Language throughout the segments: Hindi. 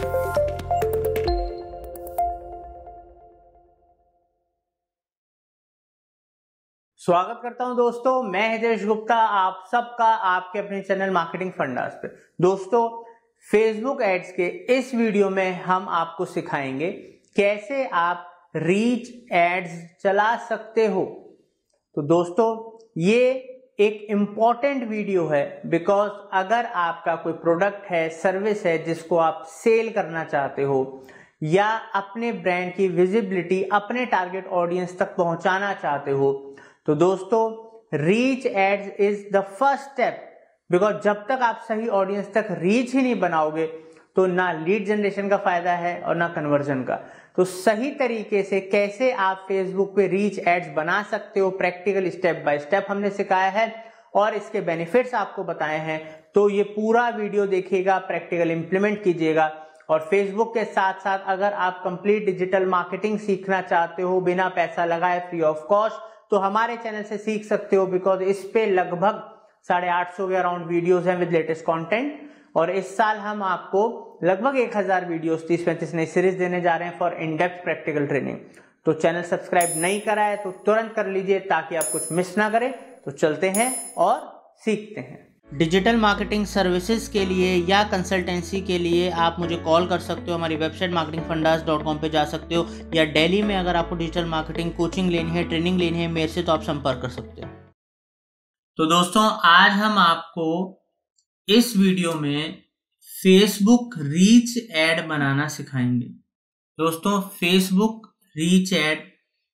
स्वागत करता हूं दोस्तों, मैं हितेश गुप्ता, आप सबका आपके अपने चैनल मार्केटिंग फंडास पे। दोस्तों, फेसबुक एड्स के इस वीडियो में हम आपको सिखाएंगे कैसे आप रीच एड्स चला सकते हो। तो दोस्तों, ये एक इम्पॉर्टेंट वीडियो है बिकॉज अगर आपका कोई प्रोडक्ट है, सर्विस है जिसको आप सेल करना चाहते हो या अपने ब्रांड की विजिबिलिटी अपने टारगेट ऑडियंस तक पहुंचाना चाहते हो, तो दोस्तों reach ads is the first step. Because जब तक आप सही ऑडियंस तक रीच ही नहीं बनाओगे तो ना लीड जनरेशन का फायदा है और ना कन्वर्जन का। तो सही तरीके से कैसे आप फेसबुक पे रीच एड्स बना सकते हो, प्रैक्टिकल स्टेप बाय स्टेप हमने सिखाया है और इसके बेनिफिट्स आपको बताए हैं। तो ये पूरा वीडियो देखिएगा, प्रैक्टिकल इंप्लीमेंट कीजिएगा। और फेसबुक के साथ साथ अगर आप कंप्लीट डिजिटल मार्केटिंग सीखना चाहते हो बिना पैसा लगाए, फ्री ऑफ कॉस्ट, तो हमारे चैनल से सीख सकते हो। बिकॉज इस पे लगभग 850 के अराउंड वीडियोस हैं विद लेटेस्ट कंटेंट। और इस साल हम आपको लगभग 1000 वीडियोस 30-35 नई सीरीज देने जा रहे हैं for in depth practical training. तो चैनल सब्सक्राइब नहीं करा है तो तुरंत कर लीजिए ताकि आप कुछ मिस ना करें। तो चलते हैं और सीखते हैं। डिजिटल मार्केटिंग सर्विसेज के लिए या कंसल्टेंसी के लिए आप मुझे कॉल कर सकते हो। हमारी वेबसाइट marketingfundas.com पे जा सकते हो, या दिल्ली में अगर आपको डिजिटल मार्केटिंग कोचिंग लेनी है, ट्रेनिंग लेनी है मेरे से, तो आप संपर्क कर सकते हो। तो दोस्तों, आज हम आपको इस वीडियो में फेसबुक रीच एड बनाना सिखाएंगे। दोस्तों, फेसबुक रीच एड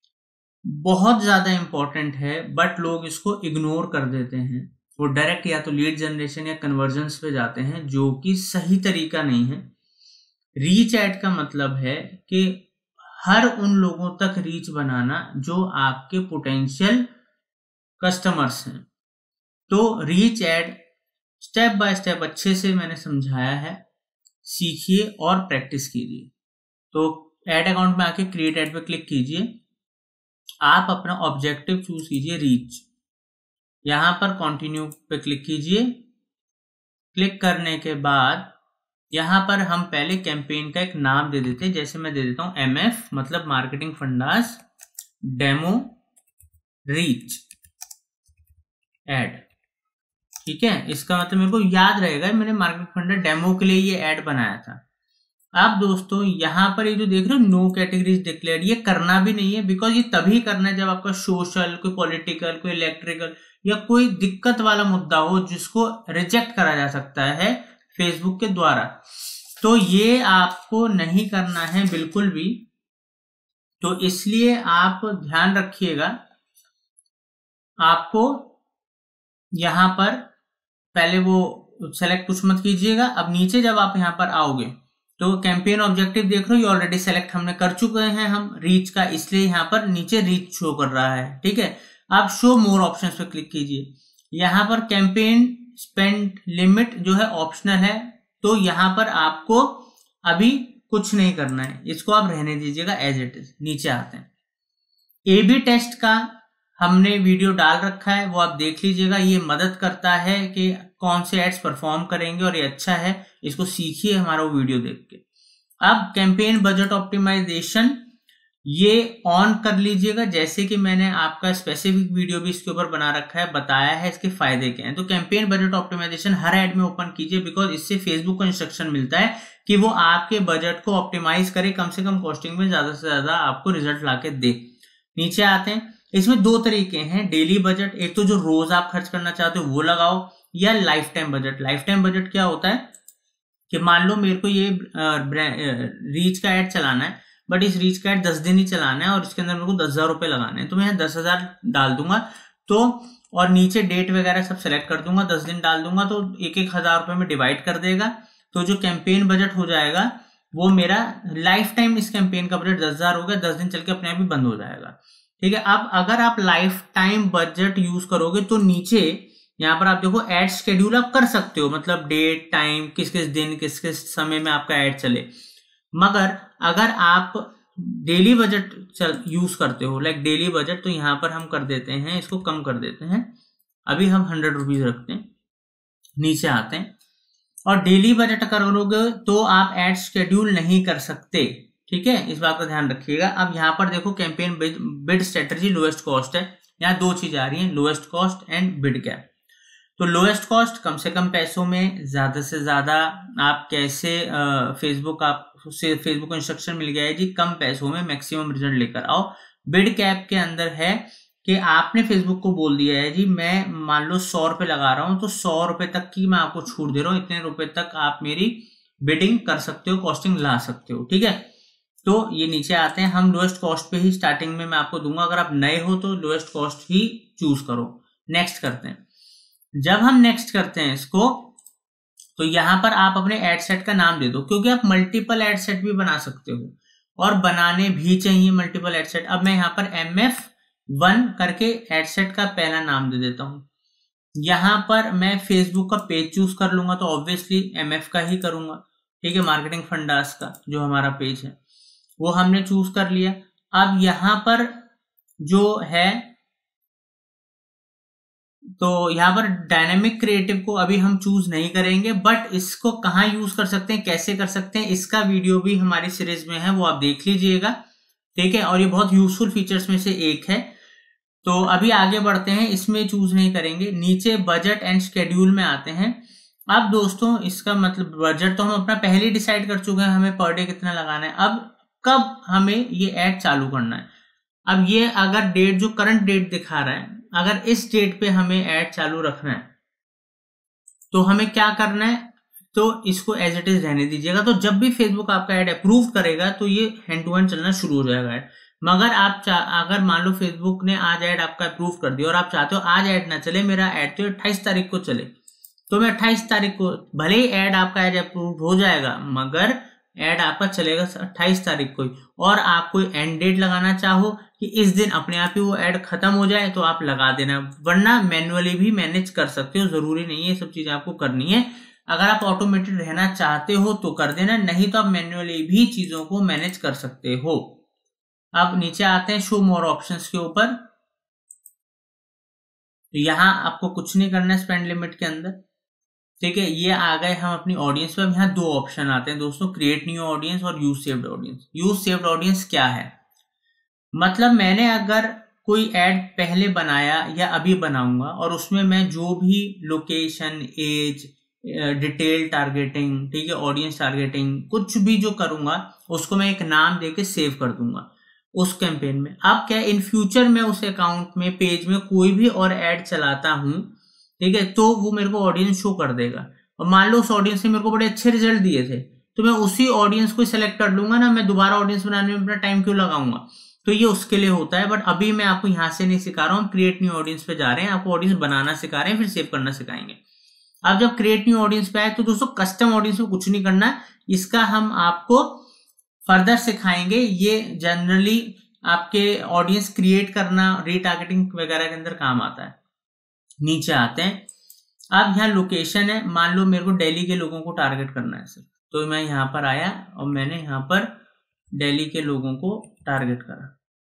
बहुत ज्यादा इंपॉर्टेंट है बट लोग इसको इग्नोर कर देते हैं। वो डायरेक्ट या तो लीड जनरेशन या कन्वर्जन्स पे जाते हैं, जो कि सही तरीका नहीं है। रीच एड का मतलब है कि हर उन लोगों तक रीच बनाना जो आपके पोटेंशियल कस्टमर्स हैं। तो reach ad step by step अच्छे से मैंने समझाया है, सीखिए और प्रैक्टिस कीजिए। तो एड अकाउंट में आके क्रिएट एड पे क्लिक कीजिए। आप अपना ऑब्जेक्टिव चूज कीजिए रीच। यहां पर कंटिन्यू पे क्लिक कीजिए। क्लिक करने के बाद यहां पर हम पहले कैंपेन का एक नाम दे देते हैं। जैसे मैं दे देता हूं MF, मतलब marketing fundas demo reach ad. ठीक है, इसका मतलब मेरे को याद रहेगा मैंने मार्केटिंग फंडा डेमो के लिए ये एड बनाया था। अब दोस्तों, यहां पर ये जो देख रहे हो नो कैटेगरीज डिक्लेयर्ड, ये करना भी नहीं है। बिकॉज ये तभी करना है जब आपका सोशल, कोई पॉलिटिकल, कोई इलेक्ट्रिकल या कोई दिक्कत वाला मुद्दा हो जिसको रिजेक्ट करा जा सकता है फेसबुक के द्वारा। तो ये आपको नहीं करना है बिल्कुल भी। तो इसलिए आप ध्यान रखिएगा, आपको यहां पर पहले वो सेलेक्ट कुछ मत कीजिएगा। अब नीचे जब आप यहां पर आओगे तो कैंपेन ऑब्जेक्टिव देख रहे हो, ये ऑलरेडी सेलेक्ट हमने कर चुके हैं हम रीच का, इसलिए यहां पर नीचे रीच शो कर रहा है। ठीक है, आप शो मोर ऑप्शंस पे क्लिक कीजिए। यहां पर कैंपेन स्पेंड लिमिट जो है ऑप्शनल है, तो यहां पर आपको अभी कुछ नहीं करना है, इसको आप रहने दीजिएगा एज इट इज। नीचे आते हैं, A/B टेस्ट का हमने वीडियो डाल रखा है, वो आप देख लीजिएगा। ये मदद करता है कि कौन से एड्स परफॉर्म करेंगे और ये अच्छा है, इसको सीखिए हमारा वो वीडियो देख के। अब कैंपेन बजट ऑप्टिमाइजेशन ये ऑन कर लीजिएगा। जैसे कि मैंने आपका स्पेसिफिक वीडियो भी इसके ऊपर बना रखा है, बताया है इसके फायदे क्या हैं। तो कैंपेन बजट ऑप्टिमाइजेशन हर एड में ओपन कीजिए, बिकॉज इससे फेसबुक को इंस्ट्रक्शन मिलता है कि वो आपके बजट को ऑप्टिमाइज करे, कम से कम कॉस्टिंग में ज्यादा से ज्यादा आपको रिजल्ट लाके दे। नीचे आते हैं, इसमें दो तरीके हैं डेली बजट। एक तो जो रोज आप खर्च करना चाहते हो वो लगाओ, या lifetime budget. Lifetime budget क्या होता है कि मान लो मेरे को ये रीच का एड चलाना है, बट इस रीच का एड 10 दिन ही चलाना है और इसके अंदर मेरे को 10,000 रुपए लगाने हैं, तो मैं यहाँ 10,000 डाल दूंगा। तो और नीचे डेट वगैरह सब सेलेक्ट कर दूंगा, 10 दिन डाल दूंगा, तो 1,000 रुपए में डिवाइड कर देगा। तो जो कैंपेन बजट हो जाएगा वो मेरा लाइफ टाइम, इस कैंपेन का बजट 10,000 हो गया, 10 दिन चल के अपने आप ही बंद हो जाएगा। ठीक है, अब अगर आप लाइफ टाइम बजट यूज करोगे तो नीचे यहाँ पर आप देखो एड शेड्यूल आप कर सकते हो, मतलब डेट, टाइम, किस किस दिन, किस किस समय में आपका एड चले। मगर अगर आप डेली बजट यूज करते हो, लाइक डेली बजट, तो यहां पर हम कर देते हैं, इसको कम कर देते हैं। अभी हम 100 रुपीज रखते हैं। नीचे आते हैं, और डेली बजट करोगे तो आप एड शेड्यूल नहीं कर सकते, ठीक है, इस बात का ध्यान रखिएगा। अब यहाँ पर देखो campaign bid strategy lowest cost है, यहाँ दो चीज आ रही है, lowest cost and bid cap. तो लोएस्ट कॉस्ट कम से कम पैसों में ज्यादा से ज्यादा आप कैसे फेसबुक को इंस्ट्रक्शन मिल गया है जी, कम पैसों में मैक्सिमम रिजल्ट लेकर आओ। बिड कैप के अंदर है कि आपने फेसबुक को बोल दिया है जी मैं मान लो 100 रुपए लगा रहा हूं तो 100 रुपए तक की मैं आपको छूट दे रहा हूं, इतने रुपए तक आप मेरी बिडिंग कर सकते हो, कॉस्टिंग ला सकते हो, ठीक है। तो ये नीचे आते हैं, हम लोएस्ट कॉस्ट पे ही स्टार्टिंग में मैं आपको दूंगा, अगर आप नए हो तो लोएस्ट कॉस्ट ही चूज करो। नेक्स्ट करते हैं। जब हम नेक्स्ट करते हैं इसको, तो यहां पर आप अपने एड सेट का नाम दे दो, क्योंकि आप मल्टीपल एड सेट भी बना सकते हो और बनाने भी चाहिए मल्टीपल एड सेट। अब मैं यहाँ पर MF1 करके एड सेट का पहला नाम दे देता हूं। यहां पर मैं फेसबुक का पेज चूज कर लूंगा तो ऑब्वियसली MF का ही करूंगा, ठीक है, मार्केटिंग फंडास का जो हमारा पेज है वो हमने चूज कर लिया। अब यहां पर जो है, तो यहां पर डायनेमिक क्रिएटिव को अभी हम चूज नहीं करेंगे, बट इसको कहां यूज कर सकते हैं, कैसे कर सकते हैं, इसका वीडियो भी हमारी सीरीज में है, वो आप देख लीजिएगा, ठीक है, और ये बहुत यूजफुल फीचर्स में से एक है। तो अभी आगे बढ़ते हैं, इसमें चूज नहीं करेंगे। नीचे बजट एंड शेड्यूल में आते हैं। अब दोस्तों इसका मतलब बजट तो हम अपना पहले ही डिसाइड कर चुके हैं, हमें पर डे कितना लगाना है। अब कब हमें ये ऐड चालू करना है, अब ये अगर डेट जो करंट डेट दिखा रहा है, अगर इस डेट पे हमें ऐड चालू रखना है तो हमें क्या करना है, तो इसको एज इट इज रहने दीजिएगा। तो जब भी फेसबुक आपका ऐड अप्रूव करेगा तो ये हैंड टू हैंड चलना शुरू हो जाएगा ऐड। मगर आप अगर मान लो फेसबुक ने आज ऐड आपका अप्रूव कर दिया और आप चाहते हो आज ऐड ना चले, मेरा ऐड तो 28 तारीख को चले, तो मैं 28 तारीख को भले ही ऐड आपका ऐड अप्रूव हो जाएगा मगर ऐड आपका चलेगा 28 तारीख को ही। और आप कोई एंड डेट लगाना चाहो कि इस दिन अपने आप ही वो ऐड खत्म हो जाए तो आप लगा देना, वरना मैन्युअली भी मैनेज कर सकते हो, जरूरी नहीं है ये सब चीजें आपको करनी है। अगर आप ऑटोमेटेड रहना चाहते हो तो कर देना, नहीं तो आप मैन्युअली भी चीजों को मैनेज कर सकते हो। अब नीचे आते हैं शो मोर ऑप्शंस के ऊपर। तो यहां आपको कुछ नहीं करना है स्पेंड लिमिट के अंदर, ठीक है। ये आ गए हम अपनी ऑडियंस पे। अब यहाँ दो ऑप्शन आते हैं दोस्तों, क्रिएट न्यू ऑडियंस और use saved audience. Use saved audience क्या है, मतलब मैंने अगर कोई ऐड पहले बनाया या अभी बनाऊंगा और उसमें मैं जो भी लोकेशन, एज, डिटेल टारगेटिंग, ठीक है, ऑडियंस टारगेटिंग, कुछ भी जो करूंगा उसको मैं एक नाम देके सेव कर दूंगा उस कैंपेन में। अब क्या, इन फ्यूचर में उस अकाउंट में, पेज में कोई भी और ऐड चलाता हूं, ठीक है, तो वो मेरे को ऑडियंस शो कर देगा। और मान लो उस ऑडियंस ने मेरे को बड़े अच्छे रिजल्ट दिए थे तो मैं उसी ऑडियंस को सिलेक्ट कर लूंगा ना, मैं दोबारा ऑडियंस बनाने में अपना टाइम क्यों लगाऊंगा। तो ये उसके लिए होता है, बट अभी मैं आपको यहां से नहीं सिखा रहा हूं, क्रिएट न्यू ऑडियंस पे जा रहे हैं, आपको ऑडियंस बनाना सिखा रहे हैं, फिर सेव करना सिखाएंगे। अब जब क्रिएट न्यू ऑडियंस पे आए तो दोस्तों कस्टम ऑडियंस में कुछ नहीं करना है, इसका हम आपको फर्दर सिखाएंगे। ये जनरली आपके ऑडियंस क्रिएट करना, रीटारगेटिंग वगैरह के अंदर काम आता है। नीचे आते हैं। अब यहाँ लोकेशन है, मान लो मेरे को दिल्ली के लोगों को टारगेट करना है सर, तो मैं यहाँ पर आया और मैंने यहाँ पर दिल्ली के लोगों को टारगेट करा,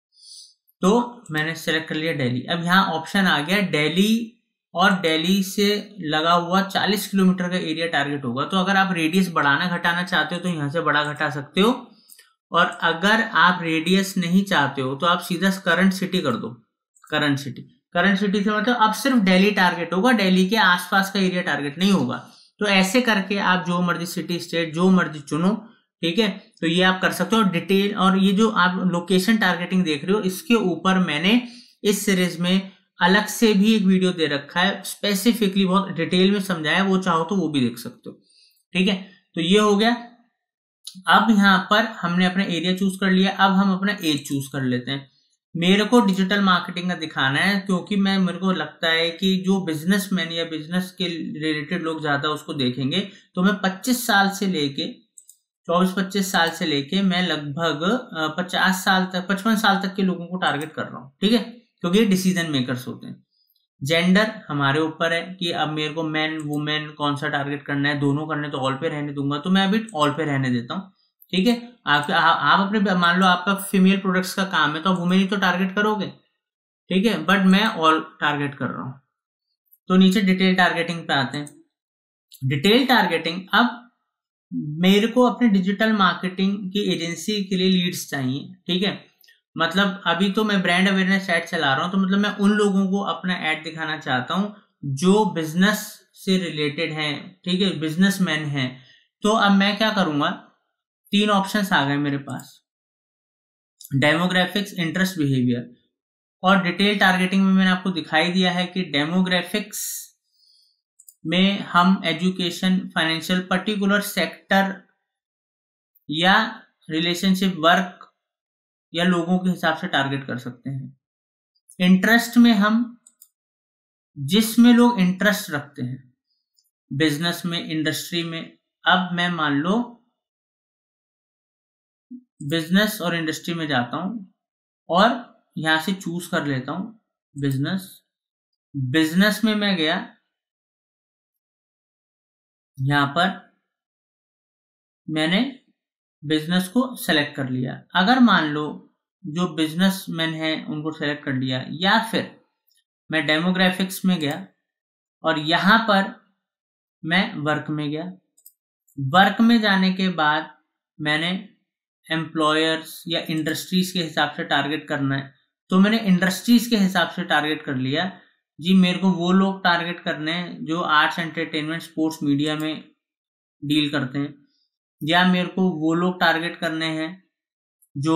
तो मैंने सेलेक्ट कर लिया दिल्ली। अब यहाँ ऑप्शन आ गया दिल्ली, और दिल्ली से लगा हुआ 40 किलोमीटर का एरिया टारगेट होगा। तो अगर आप रेडियस बढ़ाना घटाना चाहते हो तो यहाँ से बढ़ा घटा सकते हो, और अगर आप रेडियस नहीं चाहते हो तो आप सीधा करंट सिटी कर दो। करंट सिटी से मतलब अब सिर्फ दिल्ली टारगेट होगा, दिल्ली के आसपास का एरिया टारगेट नहीं होगा। तो ऐसे करके आप जो मर्जी सिटी, स्टेट जो मर्जी चुनो, ठीक है। तो ये आप कर सकते हो डिटेल। और ये जो आप लोकेशन टारगेटिंग देख रहे हो, इसके ऊपर मैंने इस सीरीज में अलग से भी एक वीडियो दे रखा है, स्पेसिफिकली बहुत डिटेल में समझाया, वो चाहो तो वो भी देख सकते हो, ठीक है। तो ये हो गया। अब यहाँ पर हमने अपना एरिया चूज कर लिया, अब हम अपना एज चूज कर लेते हैं। मेरे को डिजिटल मार्केटिंग का दिखाना है, क्योंकि मेरे को लगता है कि जो बिजनेसमैन या बिजनेस के रिलेटेड लोग ज्यादा उसको देखेंगे, तो मैं 25 साल से लेके 24-25 साल से लेके मैं लगभग 50 साल तक, 55 साल तक के लोगों को टारगेट कर रहा हूँ, ठीक है, क्योंकि ये डिसीजन मेकर्स होते हैं। जेंडर हमारे ऊपर है कि अब मेरे को मैन वुमेन कौन सा टारगेट करना है, दोनों करने तो ऑल पे रहने दूंगा, तो मैं अभी ऑल पे रहने देता हूँ, ठीक है। आप अपने, मान लो आपका फीमेल प्रोडक्ट्स का काम है तो आप वुमेन ही तो टारगेट करोगे, ठीक है, बट मैं ऑल टारगेट कर रहा हूँ। तो नीचे डिटेल टारगेटिंग पे आते हैं। डिटेल टारगेटिंग, अब मेरे को अपने डिजिटल मार्केटिंग की एजेंसी के लिए लीड्स चाहिए, ठीक है। मतलब अभी तो मैं ब्रांड अवेयरनेस ऐड चला रहा हूं, तो मतलब मैं उन लोगों को अपना ऐड दिखाना चाहता हूं जो बिजनेस से रिलेटेड हैं, ठीक है, बिजनेसमैन हैं। तो अब मैं क्या करूंगा, 3 ऑप्शंस आ गए मेरे पास, डेमोग्राफिक्स, इंटरेस्ट, बिहेवियर। और डिटेल टारगेटिंग में मैंने आपको दिखाई दिया है कि डेमोग्राफिक्स में हम एजुकेशन, फाइनेंशियल, पर्टिकुलर सेक्टर या रिलेशनशिप, वर्क या लोगों के हिसाब से टारगेट कर सकते हैं। इंटरेस्ट में हम जिसमें लोग इंटरेस्ट रखते हैं, बिजनेस में, इंडस्ट्री में। अब मैं मान लो बिजनेस और इंडस्ट्री में जाता हूं और यहां से चूज कर लेता हूं बिजनेस। बिजनेस में मैं गया, यहां पर मैंने बिजनेस को सेलेक्ट कर लिया। अगर मान लो जो बिजनेसमैन है उनको सेलेक्ट कर लिया, या फिर मैं डेमोग्राफिक्स में गया और यहां पर मैं वर्क में गया। वर्क में जाने के बाद मैंने एम्प्लॉयर्स या इंडस्ट्रीज के हिसाब से टारगेट करना है, तो मैंने इंडस्ट्रीज के हिसाब से टारगेट कर लिया। जी मेरे को वो लोग टारगेट करने हैं जो आर्ट्स, एंटरटेनमेंट, स्पोर्ट्स, मीडिया में डील करते हैं, या मेरे को वो लोग टारगेट करने हैं जो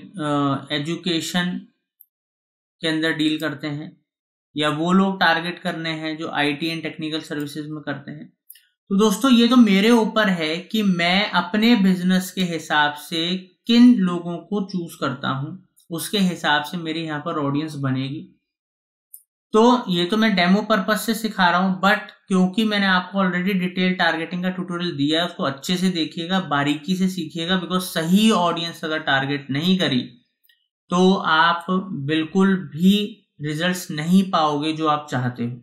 एजुकेशन के अंदर डील करते हैं, या वो लोग टारगेट करने हैं जो आईटी एंड टेक्निकल सर्विसेज में करते हैं। तो दोस्तों ये तो मेरे ऊपर है कि मैं अपने बिजनेस के हिसाब से किन लोगों को चूज करता हूं, उसके हिसाब से मेरी यहाँ पर ऑडियंस बनेगी। तो ये तो मैं डेमो पर्पस से सिखा रहा हूं, बट क्योंकि मैंने आपको ऑलरेडी डिटेल टारगेटिंग का ट्यूटोरियल दिया है, उसको अच्छे से देखिएगा, बारीकी से सीखिएगा, बिकॉज सही ऑडियंस अगर टारगेट नहीं करी तो आप बिल्कुल भी रिजल्ट्स नहीं पाओगे जो आप चाहते हो।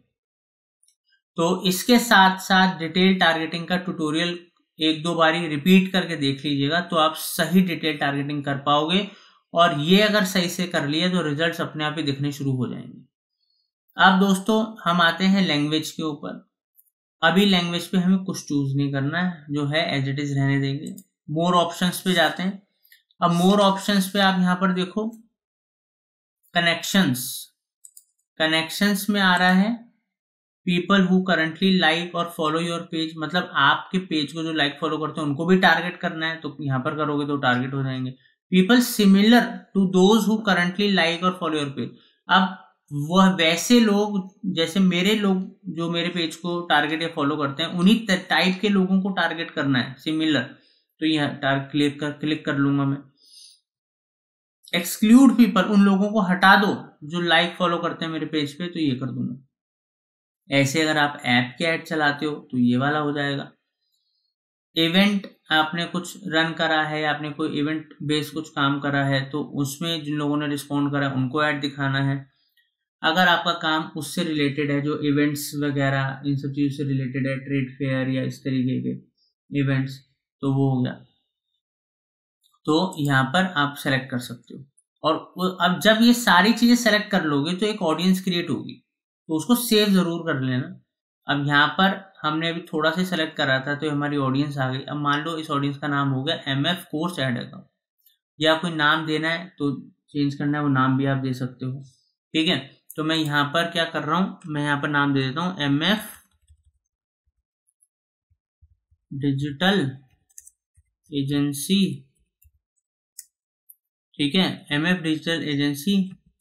तो इसके साथ साथ डिटेल टारगेटिंग का ट्यूटोरियल 1-2 बारी रिपीट करके देख लीजिएगा, तो आप सही डिटेल टारगेटिंग कर पाओगे। और ये अगर सही से कर लिया तो रिजल्ट्स अपने आप ही दिखने शुरू हो जाएंगे। अब दोस्तों हम आते हैं लैंग्वेज के ऊपर। अभी लैंग्वेज पे हमें कुछ चूज नहीं करना है, जो है एज इट इज रहने देंगे। मोर ऑप्शंस पे जाते हैं। अब मोर ऑप्शंस पे आप यहां पर देखो, कनेक्शंस। कनेक्शंस में आ रहा है पीपल हु करंटली लाइक और फॉलो योर पेज, मतलब आपके पेज को जो लाइक फॉलो करते हैं उनको भी टारगेट करना है, तो यहां पर करोगे तो टारगेट हो जाएंगे। People similar to those who currently like और फॉलो योर पेज, अब वह वैसे लोग जैसे मेरे लोग जो मेरे पेज को टारगेट या फॉलो करते हैं, उन्हीं टाइप के लोगों को टारगेट करना है, सिमिलर। तो यहाँ क्लिक कर लूंगा मैं। एक्सक्लूड पीपल, उन लोगों को हटा दो जो लाइक फॉलो करते हैं मेरे पेज पे, तो ये कर दूंगा। ऐसे अगर आप ऐप के ऐड चलाते हो तो ये वाला हो जाएगा। इवेंट आपने कुछ रन करा है, आपने कोई इवेंट बेस कुछ काम करा है, तो उसमें जिन लोगों ने रिस्पॉन्ड करा उनको ऐड दिखाना है। अगर आपका काम उससे रिलेटेड है, जो इवेंट्स वगैरह इन सब चीज़ों से रिलेटेड है, ट्रेड फेयर या इस तरीके के इवेंट्स, तो वो हो गया। तो यहाँ पर आप सेलेक्ट कर सकते हो। और अब जब ये सारी चीज़ें सेलेक्ट कर लोगे तो एक ऑडियंस क्रिएट होगी, तो उसको सेव ज़रूर कर लेना। अब यहाँ पर हमने अभी थोड़ा सा सेलेक्ट करा था तो हमारी ऑडियंस आ गई। अब मान लो इस ऑडियंस का नाम हो गया MF कोर्स ऐड अकाउंट, या कोई नाम देना है तो चेंज करना है, वो नाम भी आप दे सकते हो, ठीक है। तो मैं यहाँ पर क्या कर रहा हूं, मैं यहाँ पर नाम दे देता हूं MF डिजिटल एजेंसी, ठीक है, MF डिजिटल एजेंसी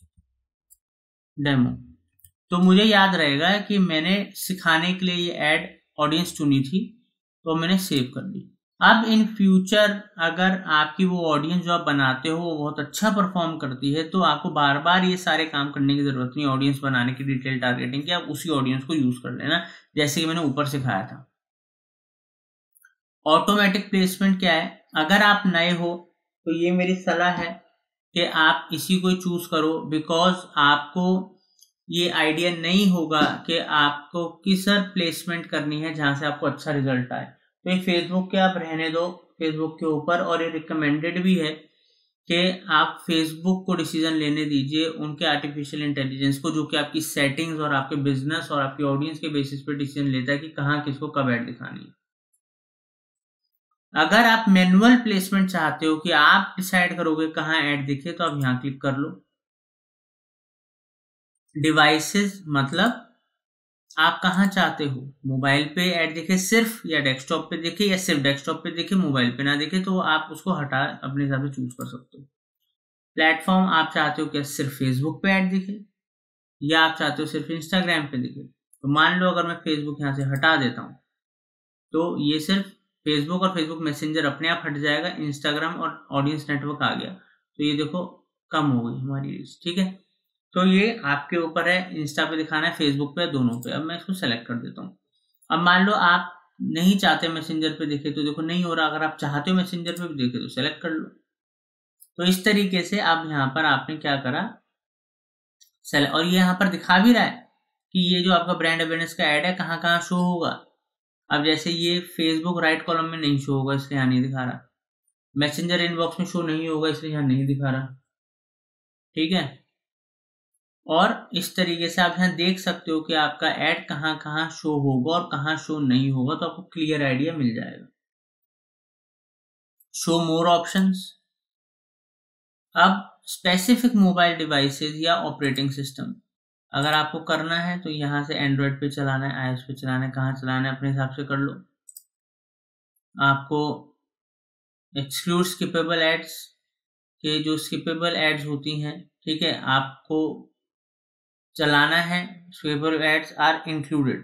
डेमो। तो मुझे याद रहेगा कि मैंने सिखाने के लिए ये ऐड ऑडियंस चुनी थी, तो मैंने सेव कर ली। अब इन फ्यूचर अगर आपकी वो ऑडियंस जो आप बनाते हो वो बहुत अच्छा परफॉर्म करती है, तो आपको बार बार ये सारे काम करने की जरूरत नहीं, ऑडियंस बनाने की, डिटेल टारगेटिंग की। आप उसी ऑडियंस को यूज कर लेना जैसे कि मैंने ऊपर सिखाया था। ऑटोमेटिक प्लेसमेंट क्या है, अगर आप नए हो तो ये मेरी सलाह है कि आप इसी को चूज करो, बिकॉज आपको ये आइडिया नहीं होगा कि आपको किस प्लेसमेंट करनी है जहां से आपको अच्छा रिजल्ट आए। तो ये फेसबुक के आप रहने दो, फेसबुक के ऊपर, और ये रिकमेंडेड भी है कि आप फेसबुक को डिसीजन लेने दीजिए उनके आर्टिफिशियल इंटेलिजेंस को, जो कि आपकी सेटिंग्स और आपके बिजनेस और आपकी ऑडियंस के बेसिस पे डिसीजन लेता है कि कहाँ किसको कब ऐड दिखानी है। अगर आप मैनुअल प्लेसमेंट चाहते हो कि आप डिसाइड करोगे कहाँ ऐड दिखे, तो आप यहाँ क्लिक कर लो। डिवाइसेस मतलब आप कहाँ चाहते हो, मोबाइल पे ऐड दिखे सिर्फ, या डेस्कटॉप पे दिखे, या सिर्फ डेस्कटॉप पे दिखे मोबाइल पे ना दिखे, तो आप उसको हटा अपने हिसाब से चूज कर सकते हो। प्लेटफॉर्म आप चाहते हो कि सिर्फ फेसबुक पे ऐड दिखे, या आप चाहते हो सिर्फ इंस्टाग्राम पे दिखे। तो मान लो अगर मैं फेसबुक यहाँ से हटा देता हूँ तो ये सिर्फ फेसबुक और फेसबुक मैसेंजर अपने आप हट जाएगा, इंस्टाग्राम और ऑडियंस नेटवर्क आ गया। तो ये देखो कम हो गई हमारी रीच, ठीक है। तो ये आपके ऊपर है, इंस्टा पे दिखाना है, फेसबुक पे, दोनों पे। अब मैं इसको सेलेक्ट कर देता हूँ। अब मान लो आप नहीं चाहते मैसेंजर पे दिखे, तो देखो नहीं हो रहा। अगर आप चाहते हो मैसेंजर पे भी दिखे तो सेलेक्ट कर लो। तो इस तरीके से अब यहाँ पर आपने क्या करा, और ये यहाँ पर दिखा भी रहा है कि ये जो आपका ब्रांड अवेयरनेस का ऐड है कहाँ कहाँ शो होगा। अब जैसे ये फेसबुक राइट कॉलम में नहीं शो होगा, इसलिए यहाँ नहीं दिखा रहा। मैसेंजर इनबॉक्स में शो नहीं होगा, इसलिए यहाँ नहीं दिखा रहा, ठीक है। और इस तरीके से आप यहाँ देख सकते हो कि आपका ऐड कहाँ कहाँ शो होगा और कहाँ शो नहीं होगा, तो आपको क्लियर आइडिया मिल जाएगा। Show more options. अब स्पेसिफिक मोबाइल डिवाइसेस या ऑपरेटिंग सिस्टम अगर आपको करना है तो यहाँ से एंड्रॉयड पे चलाना है, आईओएस पे चलाना है, कहाँ चलाना है अपने हिसाब से कर लो। आपको एक्सक्लूड स्किपेबल एड्स के जो स्किपेबल एड्स होती हैं, ठीक है, आपको चलाना है। स्किपेबल एड्स आर इंक्लूडेड,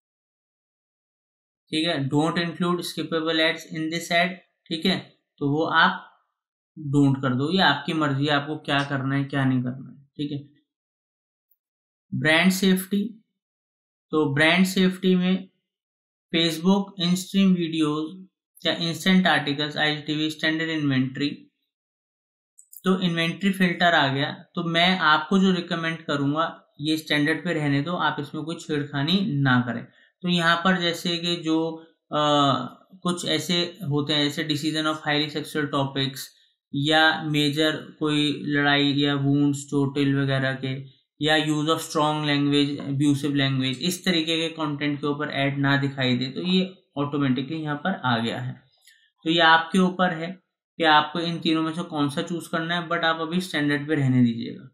ठीक है। Don't include skippable ads in this ad, ठीक है, तो वो आप डोंट कर दो। ये आपकी मर्जी है आपको क्या करना है क्या नहीं करना है, ठीक है। ब्रांड सेफ्टी, तो ब्रांड सेफ्टी में फेसबुक इन स्ट्रीम वीडियोस या instant articles, IGTV, standard inventory, तो इन्वेंट्री फिल्टर आ गया। तो मैं आपको जो रिकमेंड करूंगा ये स्टैंडर्ड पे रहने दो, आप इसमें कोई छेड़खानी ना करें। तो यहाँ पर जैसे कि जो कुछ ऐसे होते हैं जैसे decision of highly sexual topics, या मेजर कोई लड़ाई या वुंड्स चोटिल वगैरह के, या use of strong language, abusive language, इस तरीके के कंटेंट के ऊपर ऐड ना दिखाई दे, तो ये ऑटोमेटिकली यहाँ पर आ गया है। तो ये आपके ऊपर है कि आपको इन तीनों में से कौन सा चूज करना है, बट आप अभी स्टैंडर्ड पे रहने दीजिएगा।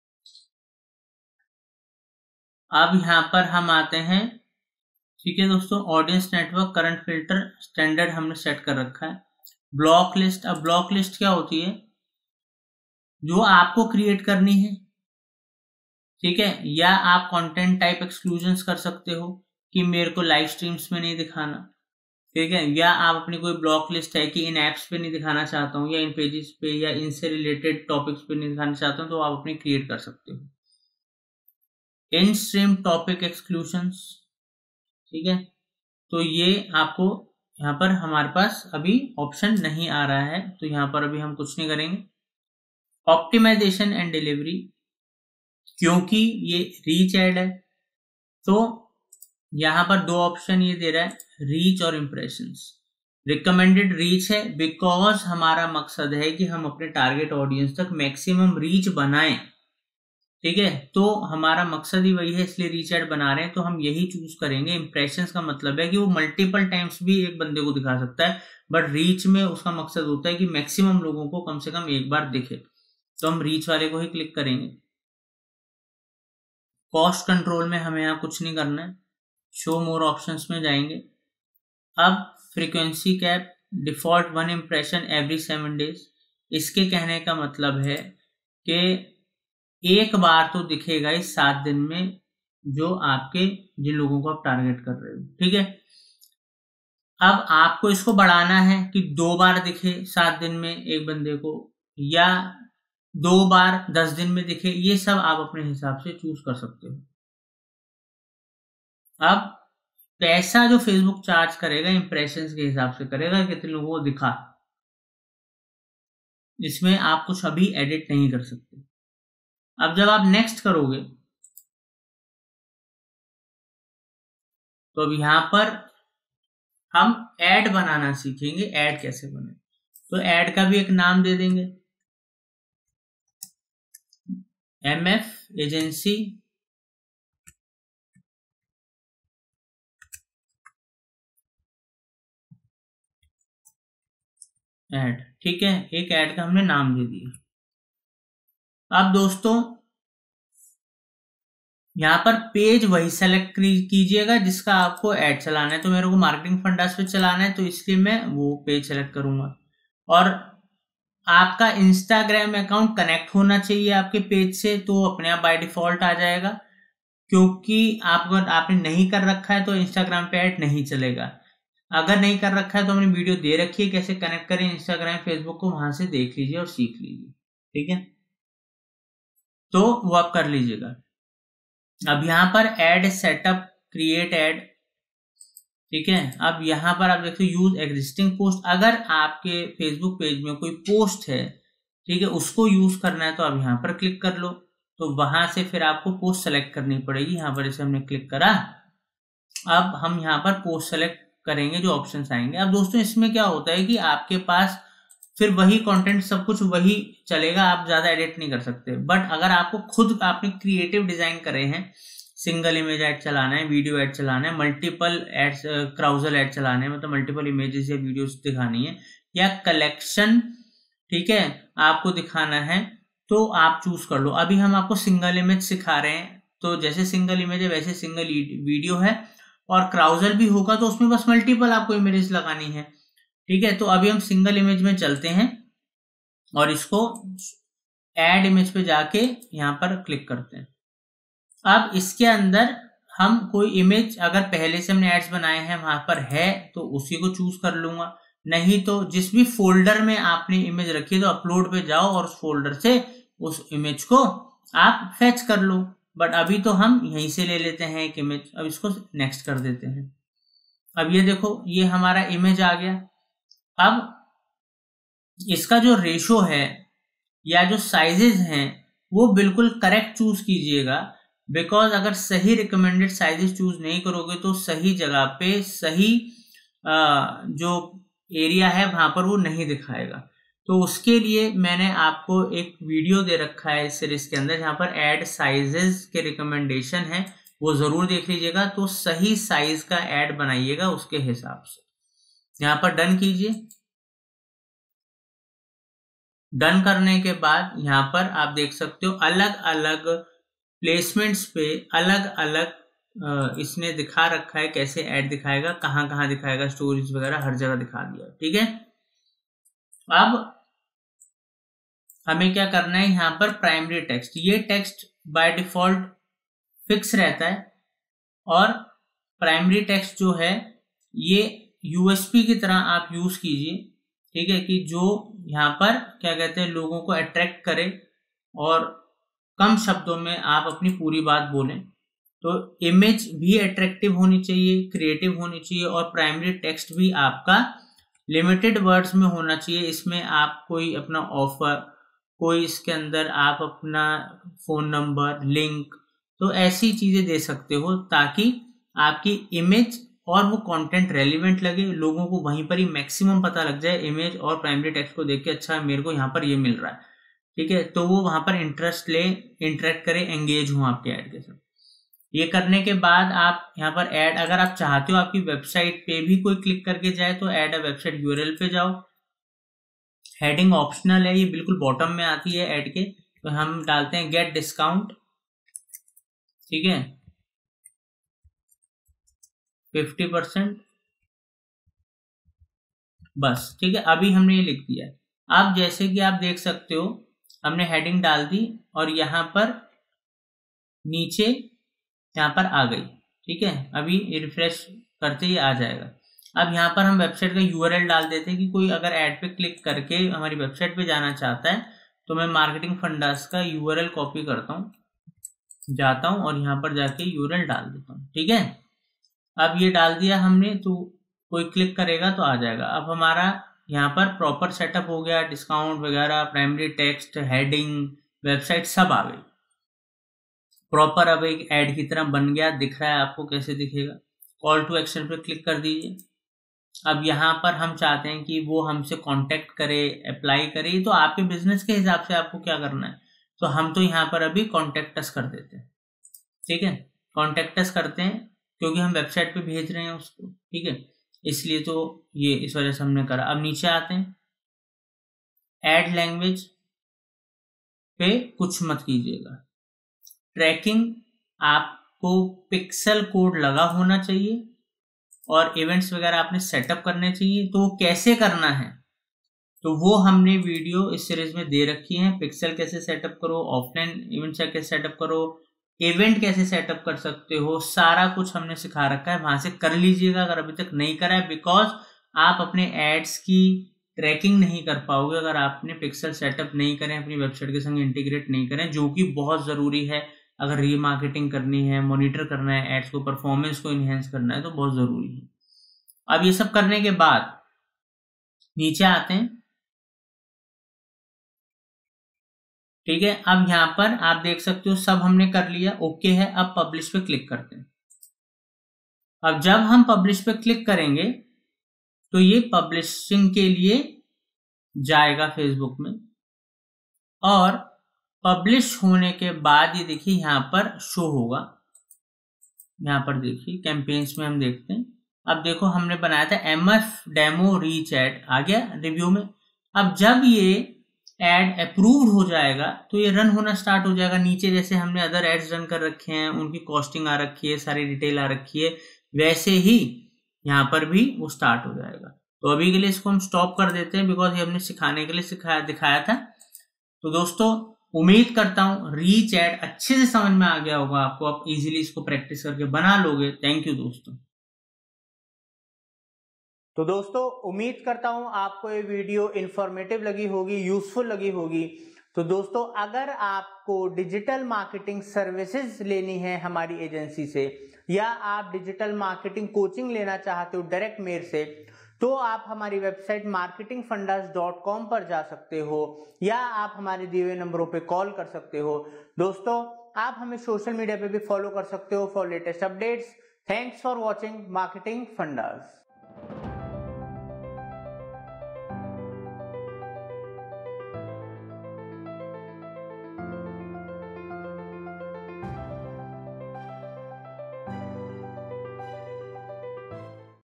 अब यहाँ पर हम आते हैं, ठीक है दोस्तों, audience network current filter standard हमने सेट कर रखा है। ब्लॉक लिस्ट, अब ब्लॉक लिस्ट क्या होती है, जो आपको क्रिएट करनी है, ठीक है, या आप कंटेंट टाइप एक्सक्लूजन्स कर सकते हो कि मेरे को लाइव स्ट्रीम्स में नहीं दिखाना, ठीक है, या आप अपनी कोई ब्लॉक लिस्ट है कि इन एप्स पे नहीं दिखाना चाहता हूँ, या इन पेजेस पे या इनसे रिलेटेड टॉपिक्स पे नहीं दिखाना चाहता हूँ, तो आप अपनी क्रिएट कर सकते हो। इन स्ट्रीम टॉपिक एक्सक्लूजन्स, ठीक है, तो ये आपको यहाँ पर हमारे पास अभी ऑप्शन नहीं आ रहा है, तो यहाँ पर अभी हम कुछ नहीं करेंगे। ऑप्टिमाइजेशन एंड डिलीवरी, क्योंकि ये रीच एड है तो यहाँ पर दो ऑप्शन ये दे रहा है, रीच और इंप्रेशंस। रिकमेंडेड रीच है बिकॉज हमारा मकसद है कि हम अपने टारगेट ऑडियंस तक मैक्सिमम रीच बनाएं, ठीक है, तो हमारा मकसद ही वही है, इसलिए रीच एड बना रहे हैं, तो हम यही चूज करेंगे। इंप्रेशंस का मतलब है कि वो मल्टीपल टाइम्स भी एक बंदे को दिखा सकता है, बट रीच में उसका मकसद होता है कि मैक्सिमम लोगों को कम से कम एक बार दिखे, तो हम रीच वाले को ही क्लिक करेंगे। कॉस्ट कंट्रोल में हमें यहाँ कुछ नहीं करना है, शो मोर ऑप्शंस में जाएंगे। अब frequency cap, default 1 impression every 7 days, इसके कहने का मतलब है कि एक बार तो दिखेगा इस 7 दिन में जो आपके जिन लोगों को आप टारगेट कर रहे हो, ठीक है। अब आपको इसको बढ़ाना है कि 2 बार दिखे 7 दिन में एक बंदे को, या 2 बार 10 दिन में दिखे, ये सब आप अपने हिसाब से चूज कर सकते हो। अब पैसा जो फेसबुक चार्ज करेगा इंप्रेशंस के हिसाब से करेगा, कितने लोगों को दिखा, इसमें आप कुछ अभी एडिट नहीं कर सकते। अब जब आप नेक्स्ट करोगे तो अब यहां पर हम ऐड बनाना सीखेंगे। ऐड कैसे बने, तो ऐड का भी एक नाम दे देंगे, MF एजेंसी ऐड, ठीक है, एक ऐड का हमने नाम दे दिया। अब दोस्तों यहाँ पर पेज वही सेलेक्ट कीजिएगा जिसका आपको ऐड चलाना है। तो मेरे को मार्केटिंग फंडास पे चलाना है, तो इसलिए मैं वो पेज सेलेक्ट करूंगा। और आपका इंस्टाग्राम अकाउंट कनेक्ट होना चाहिए आपके पेज से, तो अपने आप बाय डिफॉल्ट आ जाएगा। क्योंकि अगर आपने नहीं कर रखा है तो इंस्टाग्राम पे ऐड नहीं चलेगा। अगर नहीं कर रखा है तो हमने वीडियो दे रखी है कैसे कनेक्ट करें इंस्टाग्राम फेसबुक को, वहां से देख लीजिए और सीख लीजिए, ठीक है, तो वो आप कर लीजिएगा। अब यहाँ पर ऐड सेटअप क्रिएट ऐड, ठीक है। अब यहाँ पर आप देखते हो यूज एग्जिस्टिंग पोस्ट। अगर आपके फेसबुक पेज में कोई पोस्ट है, ठीक है, उसको यूज करना है तो आप यहाँ पर क्लिक कर लो। तो वहां से फिर आपको पोस्ट सेलेक्ट करनी पड़ेगी। यहाँ पर इसे हमने क्लिक करा। अब हम यहाँ पर पोस्ट सेलेक्ट करेंगे, जो ऑप्शंस आएंगे। अब दोस्तों इसमें क्या होता है कि आपके पास फिर वही कंटेंट सब कुछ वही चलेगा, आप ज्यादा एडिट नहीं कर सकते। बट अगर आपको खुद आपने क्रिएटिव डिजाइन करे हैं, सिंगल इमेज ऐड चलाना है, वीडियो ऐड चलाना है, मल्टीपल एड्स क्राउजल ऐड चलाना है, मतलब मल्टीपल इमेजेस या वीडियोस दिखानी है, या कलेक्शन, ठीक है, आपको दिखाना है, तो आप चूज कर लो। अभी हम आपको सिंगल इमेज सिखा रहे हैं, तो जैसे सिंगल इमेज है वैसे सिंगल वीडियो है, और क्राउजल भी होगा तो उसमें बस मल्टीपल आपको इमेजेस लगानी है, ठीक है। तो अभी हम सिंगल इमेज में चलते हैं और इसको ऐड इमेज पे जाके यहां पर क्लिक करते हैं। अब इसके अंदर हम कोई इमेज अगर पहले से हमने एड्स बनाए हैं वहां पर है तो उसी को चूज कर लूंगा, नहीं तो जिस भी फोल्डर में आपने इमेज रखी है तो अपलोड पे जाओ और उस फोल्डर से उस इमेज को आप फेच कर लो। बट अभी तो हम यहीं से ले लेते हैं एक इमेज। अब इसको नेक्स्ट कर देते हैं। अब ये देखो ये हमारा इमेज आ गया। अब इसका जो रेशो है या जो साइजेस हैं वो बिल्कुल करेक्ट चूज कीजिएगा, बिकॉज अगर सही रिकमेंडेड साइजेस चूज नहीं करोगे तो सही जगह पे सही जो एरिया है वहां पर वो नहीं दिखाएगा। तो उसके लिए मैंने आपको एक वीडियो दे रखा है इस सीरीज के अंदर जहां पर एड साइजेस के रिकमेंडेशन है, वो जरूर देख लीजिएगा। तो सही साइज का एड बनाइएगा उसके हिसाब से। यहां पर डन कीजिए। डन करने के बाद यहां पर आप देख सकते हो अलग अलग प्लेसमेंट्स पे अलग अलग इसने दिखा रखा है कैसे ऐड दिखाएगा, कहां कहां दिखाएगा, स्टोरीज वगैरह हर जगह दिखा दिया, ठीक है। अब हमें क्या करना है, यहां पर प्राइमरी टेक्स्ट, ये टेक्स्ट बाय डिफॉल्ट फिक्स रहता है, और प्राइमरी टेक्स्ट जो है ये यूएसपी की तरह आप यूज कीजिए, ठीक है, कि जो यहाँ पर क्या कहते हैं लोगों को अट्रैक्ट करे और कम शब्दों में आप अपनी पूरी बात बोलें। तो इमेज भी अट्रैक्टिव होनी चाहिए, क्रिएटिव होनी चाहिए, और प्राइमरी टेक्स्ट भी आपका लिमिटेड वर्ड्स में होना चाहिए। इसमें आप कोई अपना ऑफर, कोई इसके अंदर आप अपना फोन नंबर, लिंक, तो ऐसी चीजें दे सकते हो ताकि आपकी इमेज और वो कंटेंट रेलिवेंट लगे, लोगों को वहीं पर ही मैक्सिमम पता लग जाए इमेज और प्राइमरी टेक्स्ट को देख के, अच्छा मेरे को यहाँ पर ये मिल रहा है, ठीक है, तो वो वहां पर इंटरेस्ट ले, इंटरेक्ट करे, एंगेज हो आपके ऐड के साथ। ये करने के बाद आप यहाँ पर ऐड, अगर आप चाहते हो आपकी वेबसाइट पे भी कोई क्लिक करके जाए तो ऐड अ वेबसाइट यूआरएल पे जाओ। हेडिंग ऑप्शनल है, ये बिल्कुल बॉटम में आती है ऐड के। तो हम डालते हैं गेट डिस्काउंट, ठीक है, 50%, बस, ठीक है। अभी हमने ये लिख दिया। अब जैसे कि आप देख सकते हो हमने हेडिंग डाल दी और यहाँ पर नीचे यहाँ पर आ गई, ठीक है। अभी रिफ्रेश करते ही आ जाएगा। अब यहाँ पर हम वेबसाइट का यूआरएल डाल देते हैं कि कोई अगर ऐड पे क्लिक करके हमारी वेबसाइट पे जाना चाहता है तो मैं मार्केटिंग फंडास का यूआरएल कॉपी करता हूँ, जाता हूँ और यहाँ पर जाके यूआरएल डाल देता हूँ, ठीक है। अब ये डाल दिया हमने, तो कोई क्लिक करेगा तो आ जाएगा। अब हमारा यहाँ पर प्रॉपर सेटअप हो गया, डिस्काउंट वगैरह, प्राइमरी टेक्स्ट, हेडिंग, वेबसाइट सब आ गई प्रॉपर। अब एक ऐड की तरह बन गया, दिख रहा है आपको, कैसे दिखेगा। कॉल टू एक्शन पे क्लिक कर दीजिए। अब यहाँ पर हम चाहते हैं कि वो हमसे कांटेक्ट करे, अप्लाई करे, तो आपके बिजनेस के हिसाब से आपको क्या करना है, तो हम तो यहाँ पर अभी कॉन्टेक्ट अस कर देते हैं, ठीक है, कॉन्टेक्ट अस करते हैं क्योंकि हम वेबसाइट पे भेज रहे हैं उसको, ठीक है, इसलिए तो ये इस वजह से हमने करा। अब नीचे आते हैं, ऐड लैंग्वेज पे कुछ मत कीजिएगा। ट्रैकिंग आपको पिक्सल कोड लगा होना चाहिए और इवेंट्स वगैरह आपने सेटअप करने चाहिए। तो वो कैसे करना है तो वो हमने वीडियो इस सीरीज में दे रखी है। पिक्सल कैसे सेटअप करो, ऑफलाइन इवेंट कैसे सेटअप करो, इवेंट कैसे सेटअप कर सकते हो, सारा कुछ हमने सिखा रखा है, वहां से कर लीजिएगा अगर अभी तक नहीं करा है। बिकॉज आप अपने एड्स की ट्रैकिंग नहीं कर पाओगे अगर आपने पिक्सल सेटअप नहीं करें, अपनी वेबसाइट के संग इंटीग्रेट नहीं करें, जो कि बहुत जरूरी है। अगर रीमार्केटिंग करनी है, मॉनिटर करना है एड्स को, परफॉर्मेंस को इनहेंस करना है तो बहुत जरूरी है। अब ये सब करने के बाद नीचे आते हैं, ठीक है। अब यहां पर आप देख सकते हो सब हमने कर लिया, ओके है। अब पब्लिश पे क्लिक करते हैं। अब जब हम पब्लिश पे क्लिक करेंगे तो ये पब्लिशिंग के लिए जाएगा फेसबुक में, और पब्लिश होने के बाद ये देखिए यहां पर शो होगा। यहां पर देखिए कैंपेन्स में हम देखते हैं, अब देखो हमने बनाया था MF डेमो रीच एड, आ गया रिव्यू में। अब जब ये एड अप्रूव्ड हो जाएगा तो ये रन होना स्टार्ट हो जाएगा। नीचे जैसे हमने अदर एड्स रन कर रखे हैं, उनकी कॉस्टिंग आ रखी है, सारी डिटेल आ रखी है, वैसे ही यहाँ पर भी वो स्टार्ट हो जाएगा। तो अभी के लिए इसको हम स्टॉप कर देते हैं, बिकॉज ये हमने सिखाने के लिए दिखाया था। तो दोस्तों उम्मीद करता हूं रीच एड अच्छे से समझ में आ गया होगा आपको, आप इजीली इसको प्रैक्टिस करके बना लोगे। थैंक यू दोस्तों। तो दोस्तों उम्मीद करता हूं आपको ये वीडियो इंफॉर्मेटिव लगी होगी, यूजफुल लगी होगी। तो दोस्तों अगर आपको डिजिटल मार्केटिंग सर्विसेज लेनी है हमारी एजेंसी से, या आप डिजिटल मार्केटिंग कोचिंग लेना चाहते हो डायरेक्ट मेरे से, तो आप हमारी वेबसाइट marketingfundas.com पर जा सकते हो, या आप हमारे दिए हुए नंबरों पे कॉल कर सकते हो। दोस्तों आप हमें सोशल मीडिया पे भी फॉलो कर सकते हो for latest updates. Thanks for watching marketing fundas.